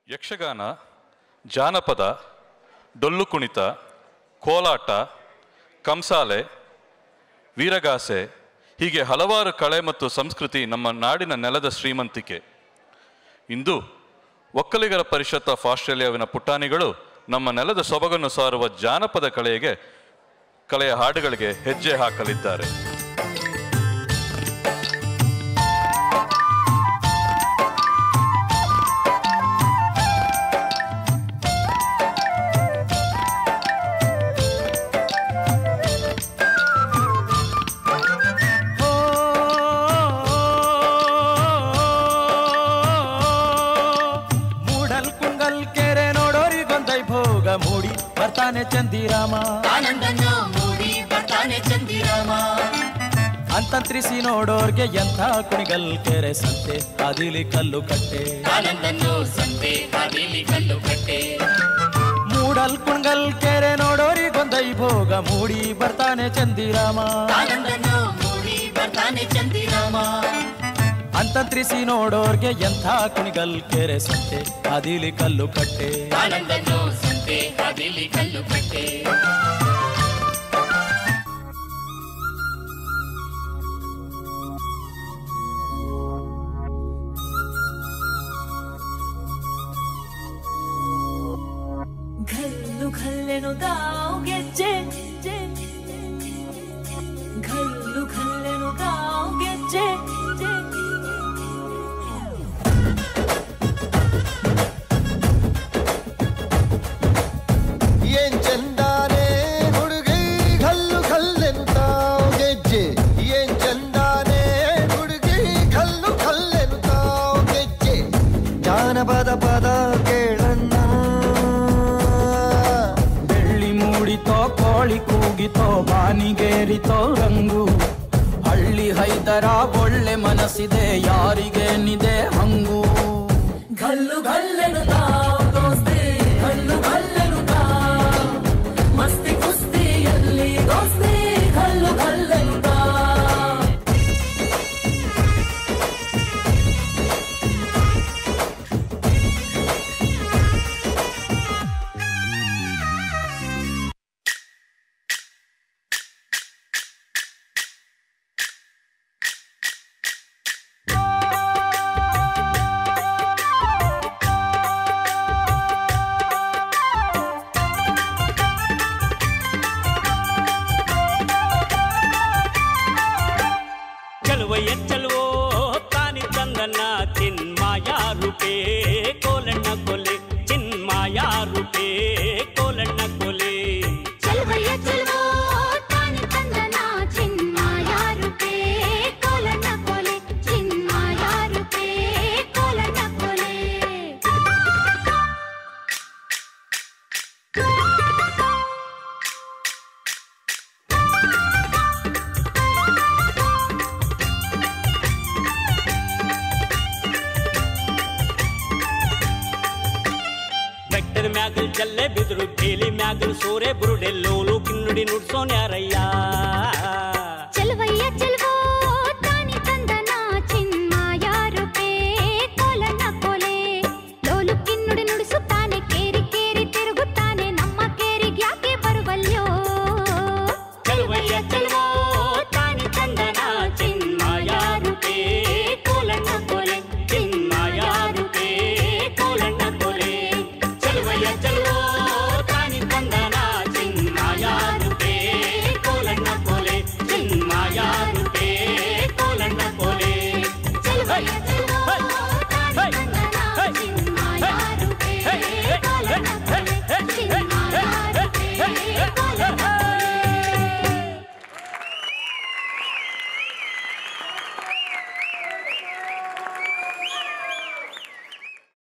ಯಕ್ಷಗಾನ, ಜಾನಪದ, ಡೊಳ್ಳು ಕುಣಿತ, ಕೋಲಾಟ, ಕಂಸಾಲೆ, ವೀರಗಾಸೆ ಹೀಗೆ ಹಲವಾರು ಕಲೆ ಮತ್ತು ಸಂಸ್ಕೃತಿ ನಮ್ಮ ನಾಡಿನ ನೆಲದ ಶ್ರೀಮಂತಿಕೆ. ಇಂದು ಒಕ್ಕಲಿಗರ ಪರಿಷತ್ ಆಫ್ ಆಸ್ಟ್ರೇಲಿಯಾವಿನ ಪುಟಾಣಿಗಳು ನಮ್ಮ ನೆಲದ ಸೊಬಗನ್ನು ಸಾರುವ ಜಾನಪದ ಕಲೆಯ ಹಾಡುಗಳಿಗೆ ಹೆಜ್ಜೆ ಹಾಕಲಿದ್ದಾರೆ. ಮೂಡಿ ಬರ್ತಾನೆ ಚಂದಿರಾಮ, ಆನಂದನ್ನು ಮೂಡಿ ಬರ್ತಾನೆ ಚಂದಿರಾಮ. ಅಂತಂತ್ರಿಸಿ ನೋಡೋರ್ಗೆ ಎಂಥ ಕುಣಿಗಲ್ ಕೆರೆ ಸಂತೆ ಅದಿಲಿ ಕಲ್ಲು ಕಟ್ಟೆ, ಆನಂದನ್ನು ಸಂತೆ ಅದಿಲಿ ಕಲ್ಲು ಕಟ್ಟೆ. ಮೂಡಲ್ ಕುಣಿಗಲ್ ಕೆರೆ ನೋಡೋರಿಗೊಂದೈ ಭೋಗ ಮೂಡಿ ಬರ್ತಾನೆ ಚಂದಿರಾಮ, ಆನಂದನ್ನು ಮೂಡಿ ಬರ್ತಾನೆ ಚಂದಿರಾಮ. ಅಂತಂತ್ರಿಸಿ ನೋಡೋರ್ಗೆ ಎಂಥ ಕುಣಿಗಲ್ ಕೆರೆ ಸಂತೆ ಅದಿಲಿ ಕಲ್ಲು ಕಟ್ಟೆ, ಆನಂದನ್ನು ಸಂತೆ ಅದಿಲಿ ಕಲ್ಲು ಕಟ್ಟೆ. ಘಲ್ಲು ಘಲ್ಲೆನು ಗಾವ್ ಗೆಜ್ಜೆ, ಘಲ್ಲು ಘಲ್ಲೆನು ಗಾವ್ ಗೆಜ್ಜೆ. ಏನ್ ಚಂದಾನೆ ಹುಡುಗಿ ಘಲ್ಲು ಘಲ್ಲೆನುತ್ತಾವ್ ಗೆಜ್ಜೆ, ಏನ್ ಚಂದಾನೆ ಹುಡುಗಿ ಘಲ್ಲು ಘಲ್ಲೆನುತ್ತಾವ್ ಗೆಜ್ಜೆ. ಜಾನಪದ ಪದ ಕೇಳಣ್ಣ, ಬೆಳ್ಳಿ ಮೂಡಿತೋ ಕೋಳಿ ಕೂಗಿತೋ ಬಾನಿಗೇರಿತೋ ರಂಗು. ಹಳ್ಳಿ ಹೈದರ ಒಳ್ಳೆ ಮನಸ್ಸಿದೆ ಯಾರಿಗೇನಿದೆ ಹಂಗು. ಘಲ್ಲು ಘಲ್ಲೆನು ಗಾವ್ ದೋಸ್ತಿ, ಘಲ್ಲು ಘಲ್ಲೆನು ಗಾವ್ ಮಸ್ತಿ ಕುಸ್ತಿಯಲ್ಲಿ ದೋಸ್ತಿ, ಘಲ್ಲು ಘಲ್ಲೆನು ಗಾವ್. ಚಲುವಯ್ಯ ಚಲುವೋ ತಾನಿ ಚಂದನ ಚಿನ್ಮಾಯ ರೂಪೇ ಕೋಲಣ್ಣ ಕೊಲೆ, ಚಿನ್ಮಾಯ ರೂಪೇ ಕೋಲಣ್ಣ ಕೊಲೆ. ಚಲುವಯ್ಯ ಚಲುವೋ ತಾನಿ ಚಂದನ ಚಿನ್ಮಾಯ ರೂಪೇ ಕೋಲಣ್ಣ ಕೊಲೆ, ಚಿನ್ಮಾಯ ರೂಪೇ ಕೋಲಣ್ಣ ಕೊಲೆ. ಬೆಟ್ಟದ ಮ್ಯಾಗಲ್ ಜಲ್ಲೆ ಬಿದ್ರು ಬೇಲಿ ಮ್ಯಾಗಲ್ ಸೋರೆ ಬುರುಡೆಲ್ಲೋನು ಕಿನ್ನುಡಿ ನುಡ್ಸೋನ್ಯಾರಯ್ಯ. ಚಲುವಯ್ಯ ಚಲುವೋ